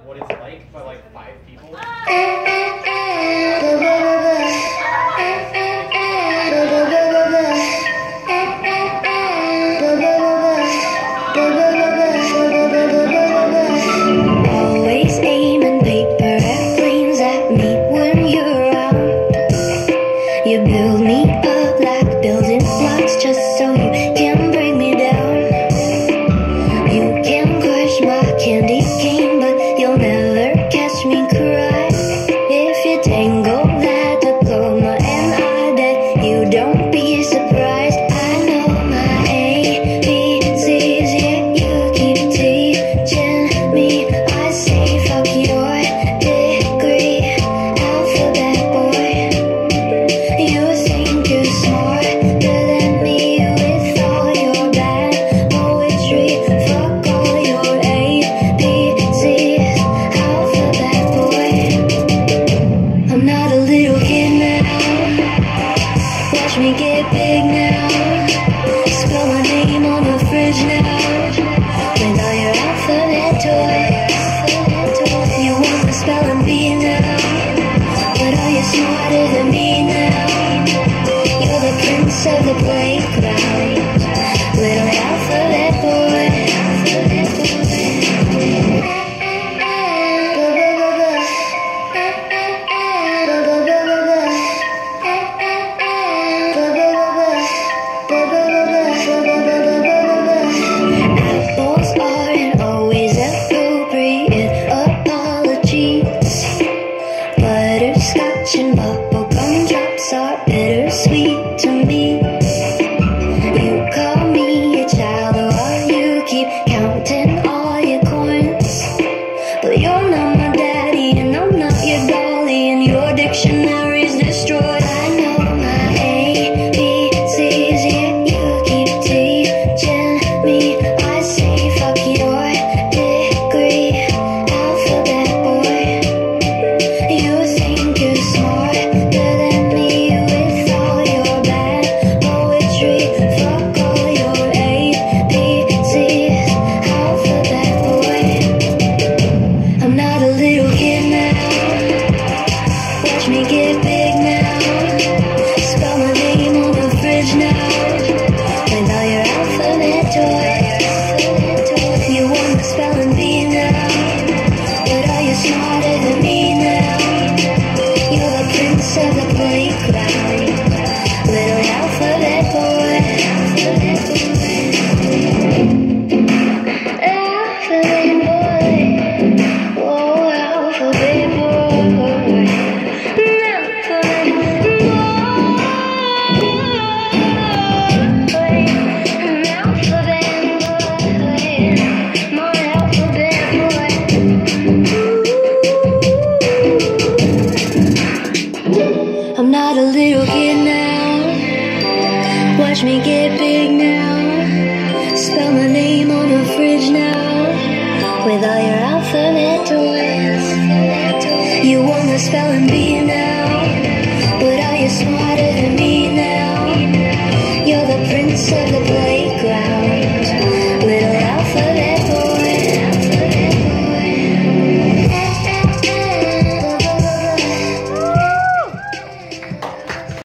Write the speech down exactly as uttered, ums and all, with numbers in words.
what it's like by like five people. Always aiming paper airplanes at me when you're around. You build me up like building blocks just so you can bring me down. You can crush my candy cane, but you'll never catch me cry. If you tangle that diploma and I bet you don't be surprised. I know my A B C's, yeah, you keep teaching me. I say fuck your degree, alphabet boy. You think you're smarter than me with all your bad poetry. Fuck all your A B C's, alphabet boy. I'm not a little kid now, watch me get big now. Spell my name on the fridge now, with all your alphabet toys. You want the spelling bee now, but are you smarter than me now? You're the prince of the playground, little alphabet boy. Apples aren't always appropriate apologies. Butterscotch and bubblegum drops are bittersweet to me. You call me a child while you keep counting all your coins, but you're not my daddy and I'm not your dolly, and your dictionary's destroyed. I know my A B C's, yeah, you keep teaching me. I say fuck your degree, alphabet boy. You think you're smarter than me with all your bad poetry. Fuck all your A B C's, alphabet boy. I'm not a little kid now, watch me get big now. Spell my name on the fridge now, with all your alphabet toys. You want the spelling bee now, but are you smarter than me now? You're the prince of the playground, little alphabet boy. Alphabet boy, oh alphabet boy, alphabet boy, alphabet boy, my alphabet boy. I'm not a little kid now, watch me get big now. Spell my name on the fridge now, with all your alphabet toys. You want the spelling bee